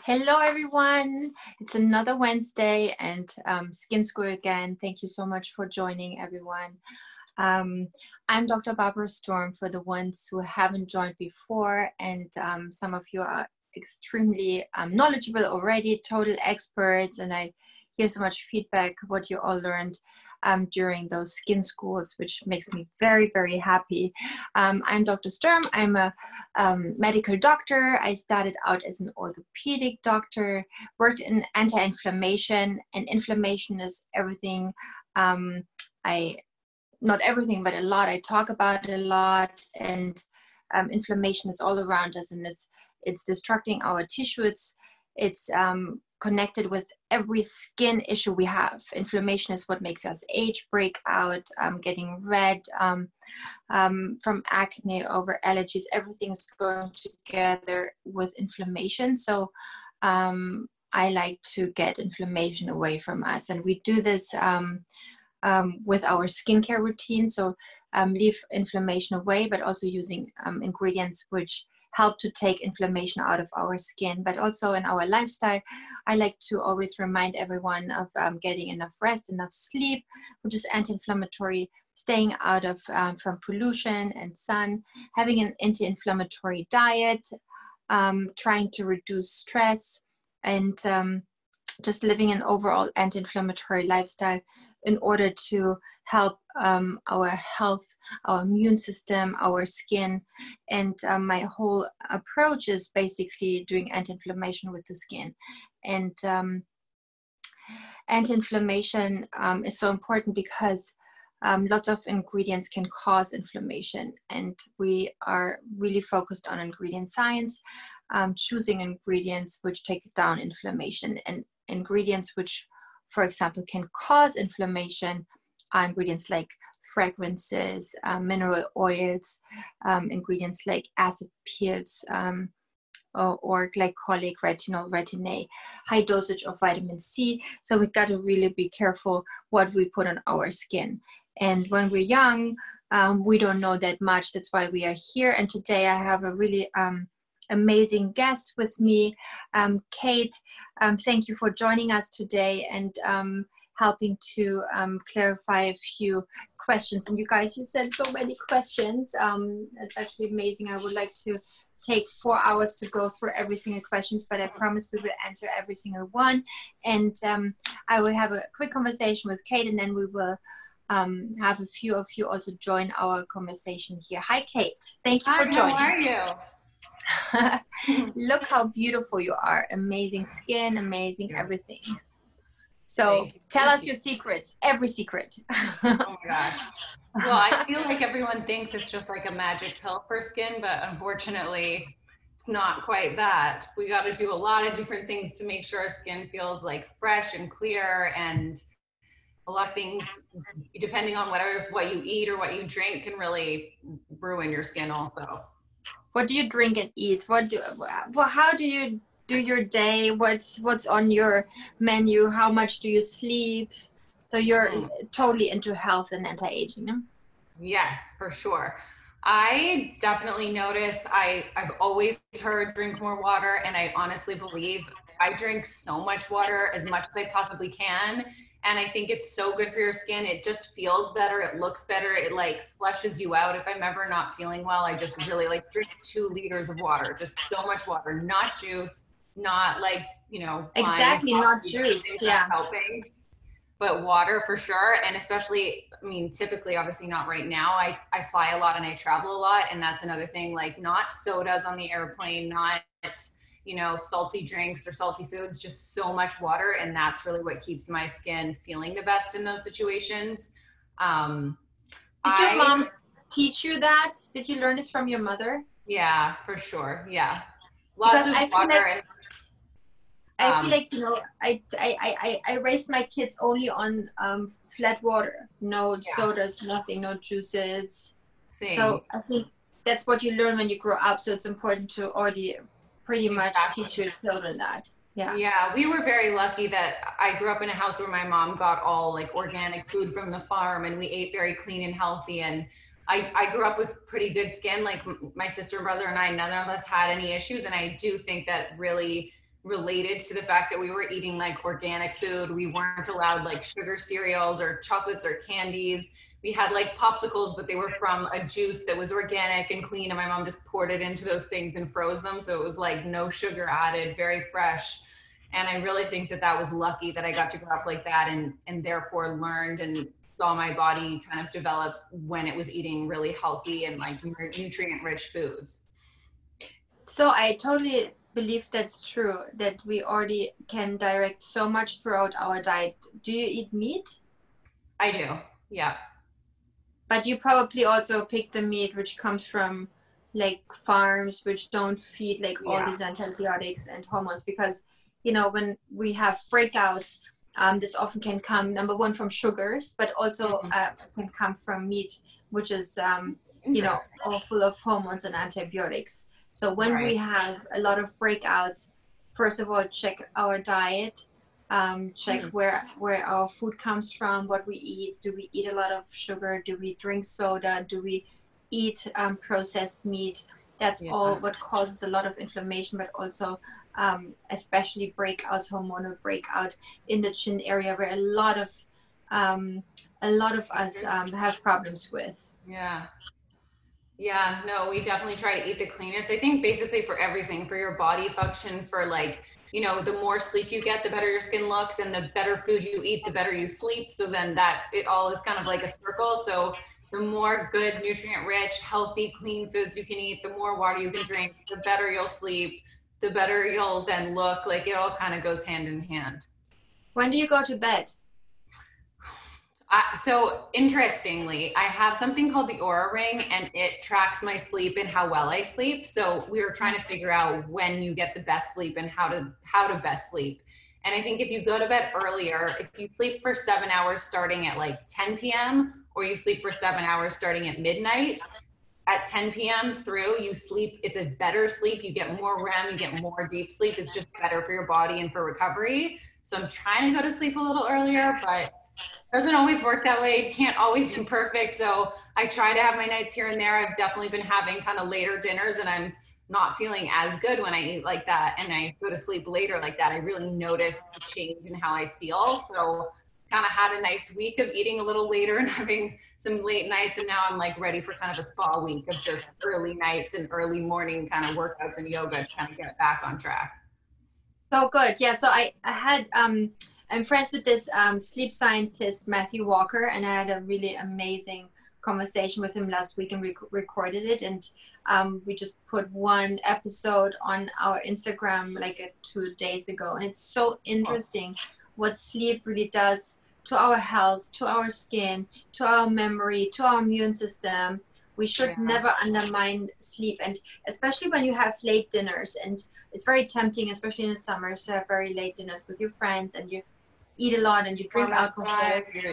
Hello, everyone. It's another Wednesday and Skin School again. Thank you so much for joining, everyone. I'm Dr. Barbara Sturm for the ones who haven't joined before, and some of you are extremely knowledgeable already, total experts, and I hear so much feedback what you all learned during those skin schools, which makes me very, very happy. I'm Dr. Sturm. I'm a medical doctor. I started out as an orthopedic doctor, worked in anti-inflammation, and inflammation is everything. Not everything, but a lot. I talk about it a lot, and inflammation is all around us, and it's destructing our tissue. It's connected with every skin issue we have. Inflammation is what makes us age, break out, getting red, from acne over allergies. Everything's going together with inflammation. So I like to get inflammation away from us, and we do this with our skincare routine. So leave inflammation away, but also using ingredients which help to take inflammation out of our skin. But also in our lifestyle, I like to always remind everyone of getting enough rest, enough sleep, which is anti-inflammatory, staying out of from pollution and sun, having an anti-inflammatory diet, trying to reduce stress, and just living an overall anti-inflammatory lifestyle in order to help our health, our immune system, our skin. And my whole approach is basically doing anti-inflammation with the skin. And anti-inflammation is so important because lots of ingredients can cause inflammation. And we are really focused on ingredient science, choosing ingredients which take down inflammation, and ingredients which, for example, can cause inflammation are ingredients like fragrances, mineral oils, ingredients like acid peels, or glycolic, retinol, retin A, high dosage of vitamin C. So we got to really be careful what we put on our skin. And when we're young, we don't know that much. That's why we are here. And today I have a really amazing guest with me, Kate. Thank you for joining us today and helping to clarify a few questions. And you guys, you sent so many questions. It's actually amazing. I would like to take 4 hours to go through every single questions, but I promise we will answer every single one. And I will have a quick conversation with Kate, and then we will have a few of you also join our conversation here. Hi, Kate. Thank you for joining. How are you? Look how beautiful you are. Amazing skin, amazing everything. So tell us your secrets, every secret. Oh my gosh. Well, I feel like everyone thinks it's just like a magic pill for skin, but unfortunately it's not quite that. We got to do a lot of different things to make sure our skin feels like fresh and clear, and a lot of things, depending on whether it's what you eat or what you drink, can really ruin your skin also. What do you drink and eat? How do you do your day? What's on your menu? How much do you sleep? So you're totally into health and anti-aging, no? Yes, for sure. I definitely notice I've always heard drink more water, and I honestly believe I drink so much water, as much as I possibly can. And I think it's so good for your skin. It just feels better. It looks better. It like flushes you out. If I'm ever not feeling well, I just really like drink 2 liters of water, just so much water, not juice, not like, exactly, not juice. Yeah. Helping, but water for sure. And especially, I mean, typically, obviously not right now. I fly a lot and I travel a lot. And that's another thing, like not sodas on the airplane, not, salty drinks or salty foods, just so much water. And that's really what keeps my skin feeling the best in those situations. Did your mom teach you that? Did you learn this from your mother? Yeah, for sure. Yeah. Lots of water. I feel like, I raised my kids only on flat water, no sodas, nothing, no juices. Same. So I think that's what you learn when you grow up. So it's important to already pretty much teach your children that. Yeah. Yeah, we were very lucky that I grew up in a house where my mom got all like organic food from the farm, and we ate very clean and healthy. And I grew up with pretty good skin. Like my sister, brother, and I, none of us had any issues. And I do think that really related to the fact that we were eating like organic food. We weren't allowed like sugar cereals or chocolates or candies. We had like popsicles, but they were from a juice that was organic and clean. And my mom just poured it into those things and froze them. So it was like no sugar added, very fresh. And I really think that that was lucky that I got to grow up like that, and therefore learned and saw my body kind of develop when it was eating really healthy and like nutrient rich foods. So I totally believe that's true, that we already can direct so much throughout our diet. Do you eat meat? I do. Yeah. But you probably also pick the meat which comes from like farms which don't feed like all these antibiotics and hormones, because you know when we have breakouts, this often can come, number one, from sugars, but also can come from meat, which is you know, all full of hormones and antibiotics. So when we have a lot of breakouts, first of all, check our diet, check where our food comes from, what we eat. Do we eat a lot of sugar? Do we drink soda? Do we eat processed meat? That's all what causes a lot of inflammation, but also especially breakouts, hormonal breakout in the chin area, where a lot of us have problems with. Yeah, no, we definitely try to eat the cleanest. I think basically for everything, for your body function, for like, you know, the more sleep you get, the better your skin looks, and the better food you eat, the better you sleep. So then that it all is kind of like a circle. So the more good, nutrient rich, healthy, clean foods you can eat, the more water you can drink, the better you'll sleep, the better you'll then look. Like it all kind of goes hand in hand. When do you go to bed? So interestingly, I have something called the Aura Ring, and it tracks my sleep and how well I sleep. So we were trying to figure out when you get the best sleep and how to best sleep. And I think if you go to bed earlier, if you sleep for 7 hours starting at like 10 p.m. or you sleep for 7 hours starting at midnight, at 10 p.m. through, you sleep, it's a better sleep. You get more REM, you get more deep sleep. It's just better for your body and for recovery. So I'm trying to go to sleep a little earlier, but doesn't always work that way. It can't always be perfect. So I try to have my nights here and there. I've definitely been having kind of later dinners, and I'm not feeling as good when I eat like that and I go to sleep later like that. I really notice the change in how I feel. So kind of had a nice week of eating a little later and having some late nights. And now I'm like ready for kind of a spa week of just early nights and early morning kind of workouts and yoga to kind of get back on track. So good. Yeah. So I had, I'm friends with this sleep scientist, Matthew Walker, and I had a really amazing conversation with him last week, and we recorded it. And we just put one episode on our Instagram like 2 days ago. And it's so interesting what sleep really does to our health, to our skin, to our memory, to our immune system. We should never undermine sleep, and especially when you have late dinners. And it's very tempting, especially in the summers, to have very late dinners with your friends, and you eat a lot and you drink alcohol.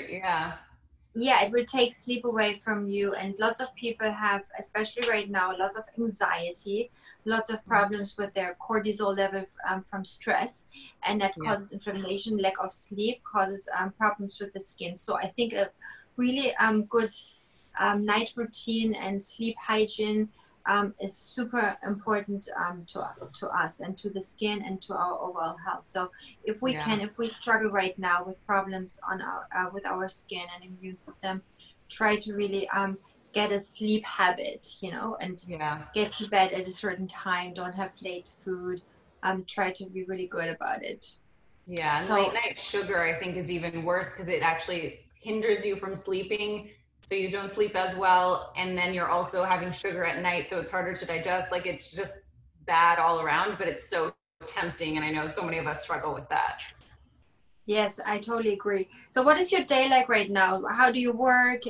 Yeah, it will take sleep away from you. And lots of people have, especially right now, lots of anxiety, lots of problems with their cortisol level from stress, and that causes inflammation. Lack of sleep causes problems with the skin. So I think a really good night routine and sleep hygiene is super important to us and to the skin and to our overall health. So if we can, if we struggle right now with problems on our with our skin and immune system, try to really get a sleep habit, you know, and get to bed at a certain time. Don't have late food. Try to be really good about it. Yeah, and late night sugar I think is even worse because it actually hinders you from sleeping. So you don't sleep as well, and then you're also having sugar at night, so it's harder to digest. Like it's just bad all around, but it's so tempting, and I know so many of us struggle with that. Yes, I totally agree. So what is your day like right now? How do you work?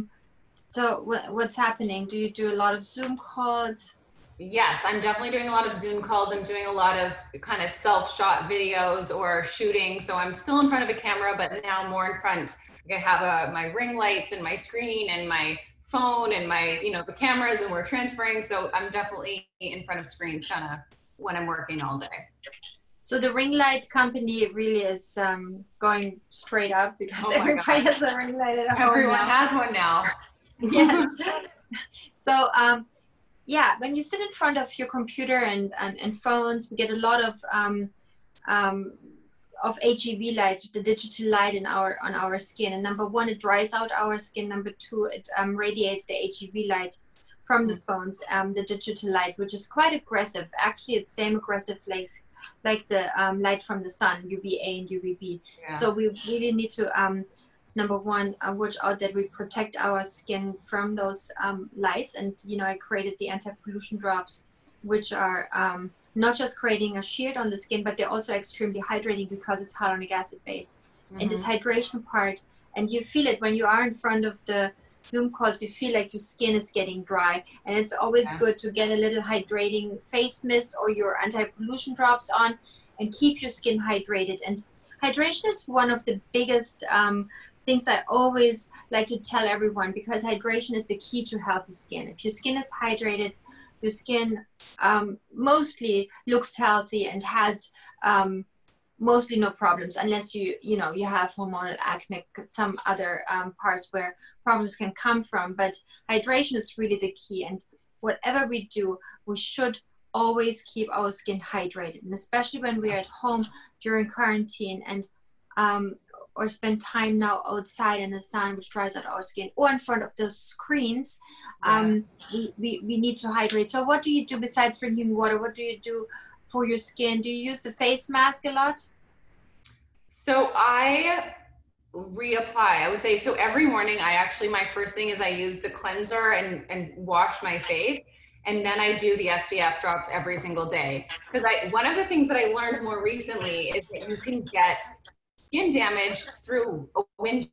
So what's happening? Do you do a lot of Zoom calls? Yes, I'm definitely doing a lot of Zoom calls. I'm doing a lot of kind of self-shot videos or shooting. So I'm still in front of a camera, but now more in front. I have my ring lights and my screen and my phone and my, you know, the cameras, and we're transferring. So I'm definitely in front of screens kind of when I'm working all day. So the ring light company really is going straight up because everybody has a ring light at home. Everyone has one now. Yes. So yeah, when you sit in front of your computer and phones, we get a lot of um, of HEV light, the digital light on our skin. And number one, it dries out our skin. Number two, it radiates the HEV light from the phones, the digital light, which is quite aggressive. Actually, it's same aggressive like the light from the sun, UVA and UVB. Yeah. So we really need to number one, watch out that we protect our skin from those lights. And I created the anti-pollution drops, which are not just creating a shield on the skin, but they're also extremely hydrating because it's hyaluronic acid based. And this hydration part, and you feel it when you are in front of the Zoom calls, you feel like your skin is getting dry, and it's always good to get a little hydrating face mist or your anti-pollution drops on and keep your skin hydrated. And hydration is one of the biggest things I always like to tell everyone, because hydration is the key to healthy skin. If your skin is hydrated, your skin mostly looks healthy and has mostly no problems, unless you have hormonal acne, some other parts where problems can come from. But hydration is really the key, and whatever we do, we should always keep our skin hydrated, and especially when we're at home during quarantine and or spend time now outside in the sun, which dries out our skin, or in front of those screens. We need to hydrate. So what do you do besides drinking water? What do you do for your skin? Do you use the face mask a lot? So I reapply, I would say. So every morning my first thing is I use the cleanser and wash my face. And then I do the SPF drops every single day. Because one of the things that I learned more recently is that you can get skin damage through a window,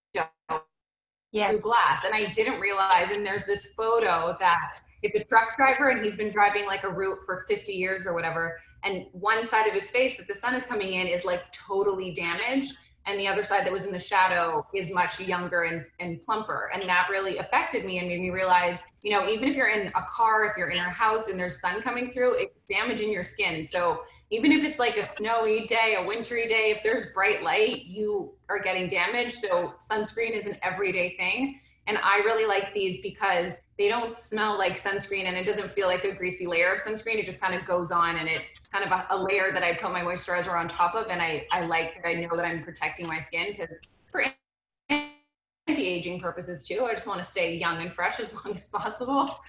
through glass. And I didn't realize, and there's this photo that it's a truck driver and he's been driving like a route for 50 years or whatever. And one side of his face that the sun is coming in is like totally damaged. And the other side that was in the shadow is much younger and plumper. And that really affected me and made me realize, even if you're in a car, if you're in a house and there's sun coming through, it's damaging your skin. So even if it's like a snowy day, a wintry day, if there's bright light, you are getting damaged. So sunscreen is an everyday thing. And I really like these because they don't smell like sunscreen and it doesn't feel like a greasy layer of sunscreen. It just kind of goes on and it's kind of a layer that I put my moisturizer on top of. And I like that I know that I'm protecting my skin, because for anti-aging purposes too, I just want to stay young and fresh as long as possible.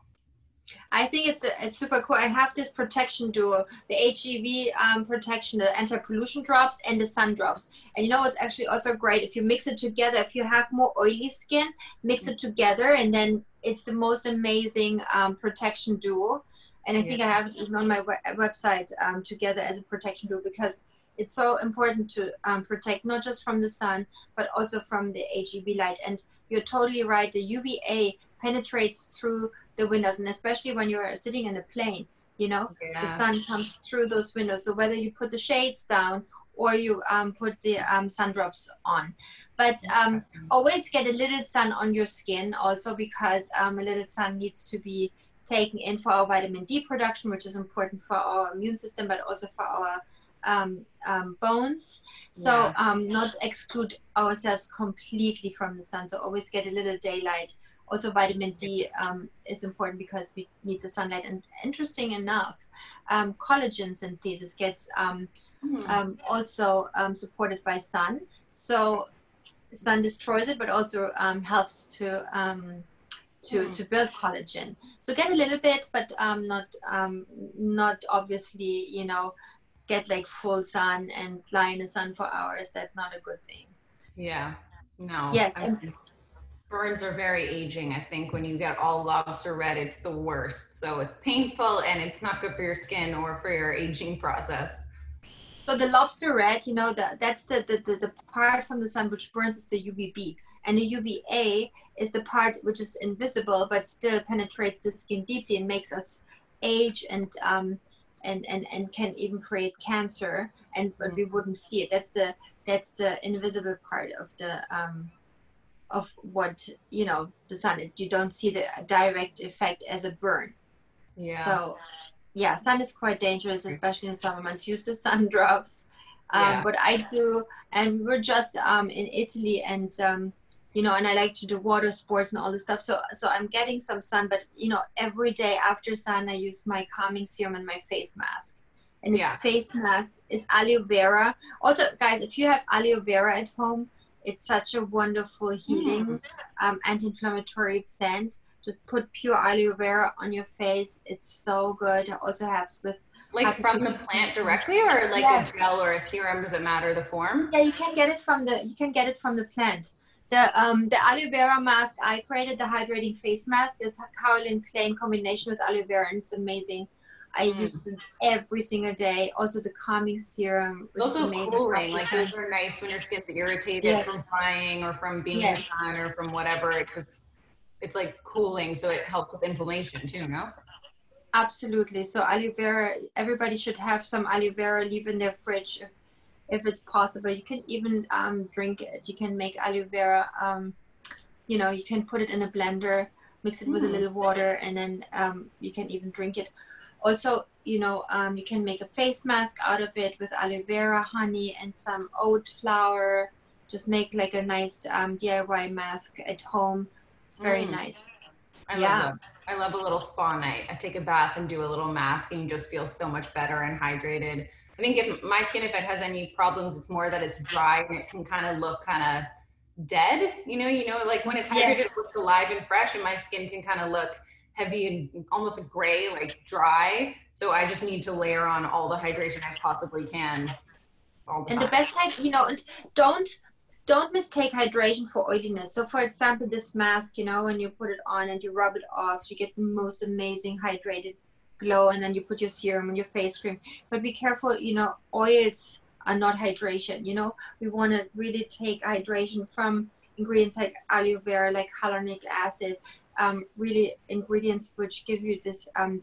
I think it's super cool. I have this protection duo, the HEV protection, the anti-pollution drops and the sun drops. And it's actually also great if you mix it together. If you have more oily skin, mix it together, and then it's the most amazing protection duo. And I think I have it even on my website together as a protection duo, because it's so important to protect not just from the sun, but also from the HEV light. And you're totally right. The UVA penetrates through the windows, and especially when you're sitting in a plane, the sun comes through those windows. So whether you put the shades down or you put the sun drops on, but always get a little sun on your skin also, because a little sun needs to be taken in for our vitamin D production, which is important for our immune system, but also for our bones. So not exclude ourselves completely from the sun. So always get a little daylight. Also, vitamin D is important because we need the sunlight. And interesting enough, collagen synthesis gets also supported by sun. So sun destroys it, but also helps to build collagen. So get a little bit, but not obviously, get like full sun and lie in the sun for hours. That's not a good thing. Yeah. No. Yes. Burns are very aging. I think when you get all lobster red, it's the worst. So it's painful and it's not good for your skin or for your aging process. So the lobster red, that's the part from the sun which burns, is the UVB. And the UVA is the part which is invisible but still penetrates the skin deeply and makes us age and can even create cancer. But we wouldn't see it. That's the invisible part of the of what the sun. You don't see the direct effect as a burn. So sun is quite dangerous, especially in summer months. Use the sun drops. But I do, and we're just in Italy, and and I like to do water sports and all this stuff, so I'm getting some sun, but every day after sun I use my calming serum and my face mask, and this Yeah. face mask is aloe vera. Also, guys, if you have aloe vera at home, it's such a wonderful healing anti-inflammatory plant. Just put pure aloe vera on your face. It's so good. It also helps with Like from the plant directly, or like a gel or a serum? Does it matter the form? Yeah, you can get it from the plant. The aloe vera mask I created, the hydrating face mask, is kaolin clay in combination with aloe vera, and it's amazing. I use it every single day. Also the calming serum, which is Also amazing. cooling, like those are nice when your skin's irritated from flying or from being in the sun or from whatever. It's like cooling, so it helps with inflammation too, no? Absolutely. So aloe vera, everybody should have some aloe vera, leave in their fridge if it's possible. You can even drink it. You can make aloe vera, you know, you can put it in a blender, mix it with a little water, and then you can even drink it. Also, you know, you can make a face mask out of it with aloe vera, honey, and some oat flour. Just make like a nice DIY mask at home. It's very nice. I love that. I love a little spa night. I take a bath and do a little mask, and you just feel so much better and hydrated. I think if my skin, if it has any problems, it's more that it's dry and it can kind of look kind of dead. Like when it's hydrated, it looks alive and fresh, and my skin can kind of look heavy and almost gray, like dry. So I just need to layer on all the hydration I possibly can all the time. And the best time, you know, don't mistake hydration for oiliness. So for example, this mask, you know, when you put it on and you rub it off, you get the most amazing hydrated glow, and then you put your serum and your face cream. But be careful, you know, oils are not hydration. You know, we want to really take hydration from ingredients like aloe vera, like hyaluronic acid, really ingredients which give you this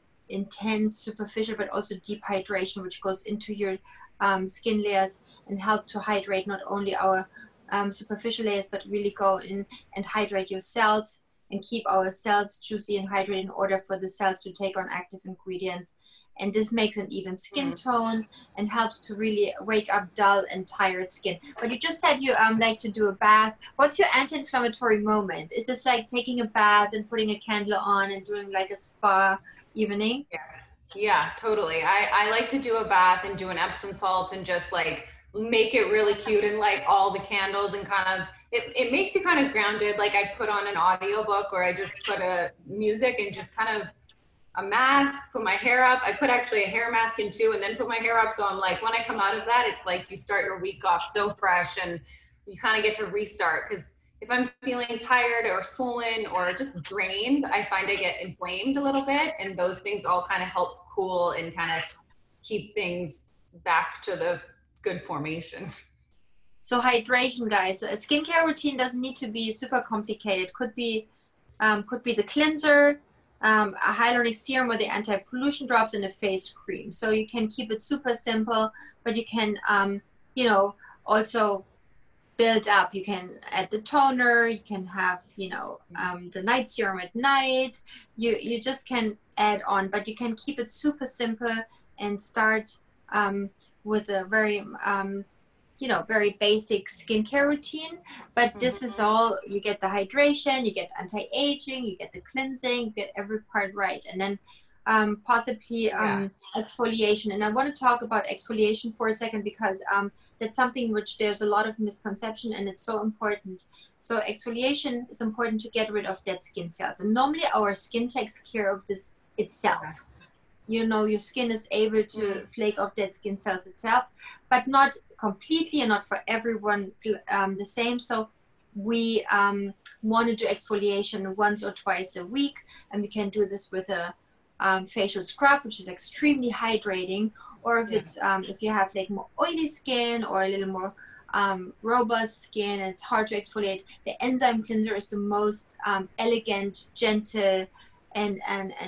intense superficial but also deep hydration, which goes into your skin layers and help to hydrate not only our superficial layers, but really go in and hydrate your cells and keep our cells juicy and hydrated in order for the cells to take on active ingredients. And this makes an even skin tone and helps to really wake up dull and tired skin. But you just said you like to do a bath. What's your anti-inflammatory moment? Is this like taking a bath and putting a candle on and doing like a spa evening? Yeah, totally. I like to do a bath and do an Epsom salt and just like make it really cute, and like all the candles, and kind of it makes you kind of grounded. Like I put on an audiobook, or I just put a music and just kind of a mask, put my hair up. I put actually a hair mask in too, and then put my hair up. So I'm like, when I come out of that, it's like you start your week off so fresh, and you kind of get to restart. Because if I'm feeling tired or swollen or just drained, I find I get inflamed a little bit, and those things all kind of help cool and kind of keep things back to the good formation. So hydration, guys. A skincare routine doesn't need to be super complicated. Could be the cleanser, a hyaluronic serum, or the anti-pollution drops, and a face cream. So you can keep it super simple, but you can, you know, also build up. You can add the toner. You can have, you know, the night serum at night. You just can add on, but you can keep it super simple and start with a very you know, very basic skincare routine. But this is all, you get the hydration, you get anti-aging, you get the cleansing, you get every part right. And then possibly exfoliation. And I want to talk about exfoliation for a second, because that's something which there's a lot of misconception, and it's so important. So exfoliation is important to get rid of dead skin cells. And normally our skin takes care of this itself. You know, your skin is able to flake off dead skin cells itself, but not completely, and not for everyone the same. So we want to do exfoliation once or twice a week, and we can do this with a facial scrub, which is extremely hydrating. Or if it's if you have like more oily skin or a little more robust skin and it's hard to exfoliate, the enzyme cleanser is the most elegant, gentle, and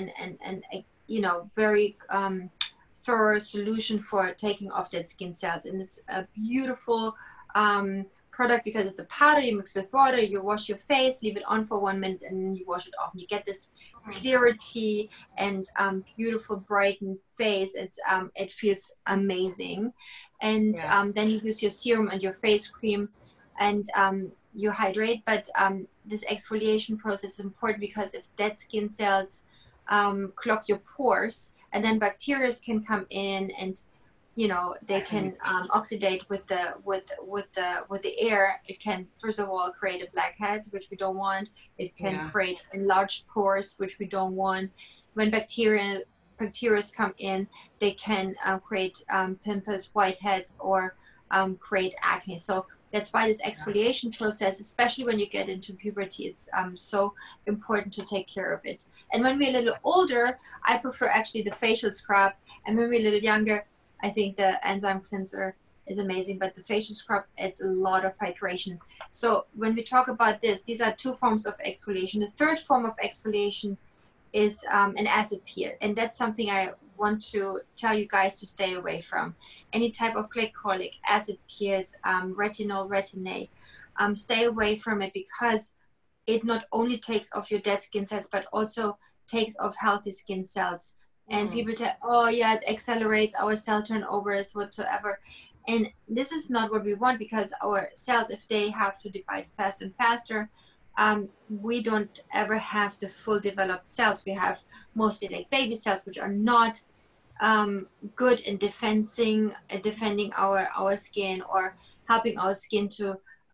you know, very thorough solution for taking off dead skin cells. And it's a beautiful product because it's a powder. You mix with water, you wash your face, leave it on for 1 minute, and then you wash it off, and you get this clarity and beautiful brightened face. It's it feels amazing. And then you use your serum and your face cream, and you hydrate. But this exfoliation process is important, because if dead skin cells clog your pores, and then bacteria can come in and they can oxidate with the air. It can, first of all, create a blackhead, which we don't want. It can create enlarged pores, which we don't want. When bacteria come in, they can create pimples, whiteheads, or create acne. So that's why this exfoliation process, especially when you get into puberty, it's so important to take care of it. And when we're a little older, I prefer actually the facial scrub. And when we're a little younger, I think the enzyme cleanser is amazing, but the facial scrub adds a lot of hydration. So when we talk about this, these are two forms of exfoliation. The third form of exfoliation is an acid peel, and that's something I want to tell you guys to stay away from. Any type of glycolic acid peels, retinol, retin-A, stay away from it, because it not only takes off your dead skin cells, but also takes off healthy skin cells. And people tell, oh yeah, it accelerates our cell turnovers whatsoever. And this is not what we want, because our cells, if they have to divide faster and faster, we don't ever have the full developed cells. We have mostly like baby cells, which are not good in defending our skin, or helping our skin to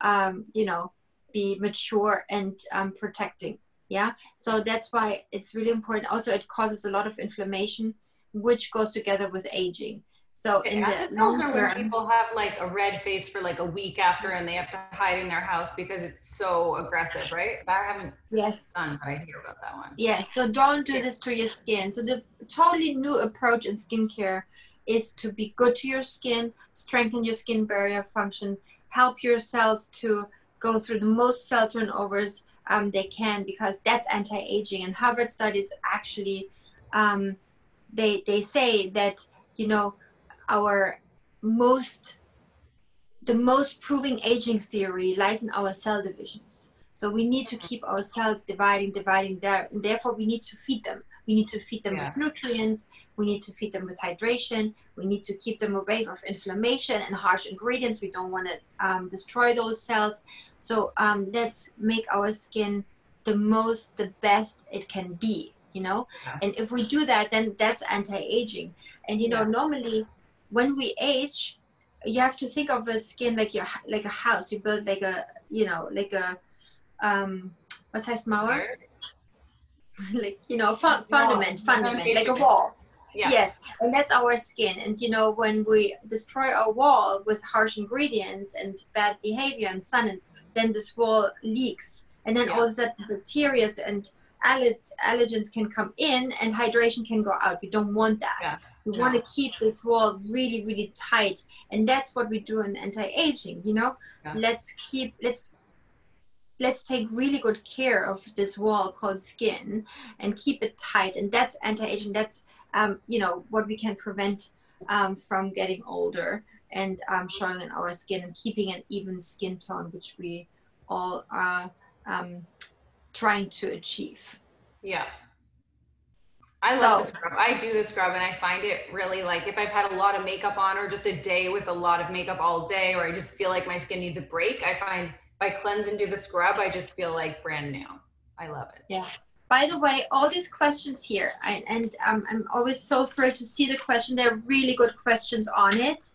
be mature and protecting. Yeah, so that's why it's really important. Also, it causes a lot of inflammation, which goes together with aging. So in the long term, when people have like a red face for like a week after, and they have to hide in their house because it's so aggressive, right? I haven't done, but I hear about that one. Yes, so don't do this to your skin. So the totally new approach in skincare is to be good to your skin, strengthen your skin barrier function, help your cells to go through the most cell turnovers they can, because that's anti-aging. And Harvard studies actually, they say that, our the most proving aging theory lies in our cell divisions. So we need to keep our cells dividing there, and therefore we need to feed them. We need to feed them with nutrients. We need to feed them with hydration. We need to keep them away from inflammation and harsh ingredients. We don't want to destroy those cells. So let's make our skin the best it can be, And if we do that, then that's anti-aging. And, normally when we age, you have to think of a skin like a house. You build like a was heißt Mauer? Like fundament, like a wall. Yes, and that's our skin. And when we destroy our wall with harsh ingredients and bad behavior and sun, then this wall leaks, and then all of a sudden bacteria and allergens can come in, and hydration can go out. We don't want that. We want to keep this wall really, really tight, and that's what we do in anti-aging. Let's take really good care of this wall called skin and keep it tight, and that's anti-aging. That's what we can prevent from getting older, and showing in our skin and keeping an even skin tone, which we all are trying to achieve. Yeah. I love to scrub. I do the scrub, and I find it really, like, if I've had a lot of makeup on, or just a day with a lot of makeup all day, or I just feel like my skin needs a break, I find if I cleanse and do the scrub, I just feel like brand new. I love it. Yeah. By the way, all these questions here, I'm always so thrilled to see the question. They're really good questions on it.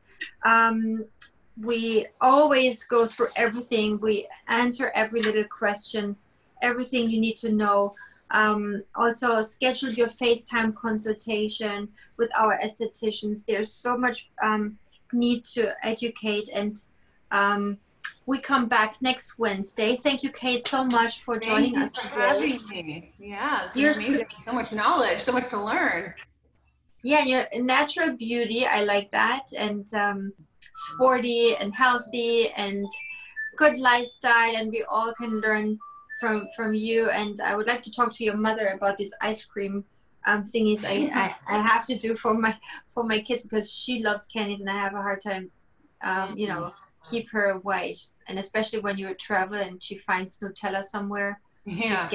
We always go through everything. We answer every little question, everything you need to know. Also schedule your FaceTime consultation with our estheticians. There's so much need to educate, and we come back next Wednesday. Thank you, Kate, so much for joining us today. Thank you for having me. Yeah, it's amazing. So much knowledge, so much to learn. Yeah, you're a natural beauty. I like that. And sporty and healthy and good lifestyle, and we all can learn from you. And I would like to talk to your mother about these ice cream thingies I have to do for my kids, because she loves candies and I have a hard time keep her away, and especially when you travel and she finds Nutella somewhere. But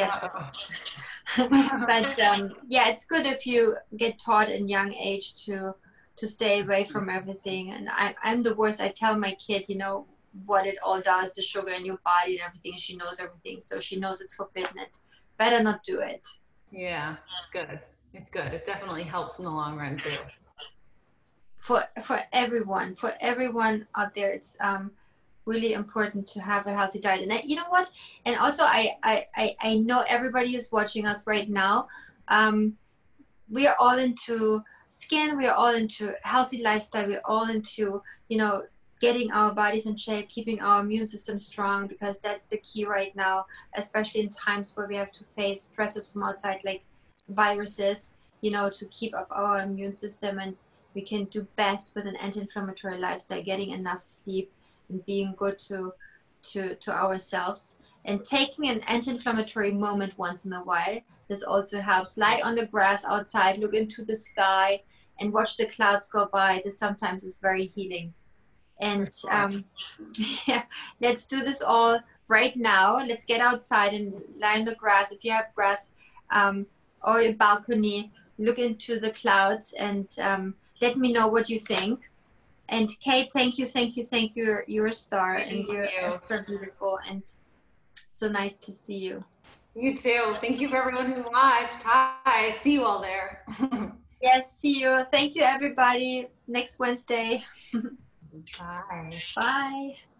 yeah, it's good if you get taught in young age to stay away from everything. And I'm the worst. I tell my kid what it all does, the sugar in your body and everything. She knows everything, so she knows it's forbidden. It better not do it. Yeah, it's good. It definitely helps in the long run too. for everyone out there, it's really important to have a healthy diet. And you know what, and also I know everybody who's watching us right now, we are all into skin, we are all into healthy lifestyle, we're all into, you know, getting our bodies in shape, keeping our immune system strong, because that's the key right now, especially in times where we have to face stresses from outside like viruses, you know, to keep up our immune system. And we can do best with an anti-inflammatory lifestyle, getting enough sleep and being good to ourselves, and taking an anti-inflammatory moment once in a while. This also helps. Lie on the grass outside, look into the sky, and watch the clouds go by. This sometimes is very healing. And yeah, let's do this all right now. Let's get outside and lie on the grass. If you have grass, or a balcony, look into the clouds, and let me know what you think. And Kate, thank you, thank you, thank you. You're a star, and you're so beautiful, and so nice to see you. You too. Thank you for everyone who watched. Hi, see you all there. Yes, see you. Thank you, everybody. Next Wednesday. Bye. Bye.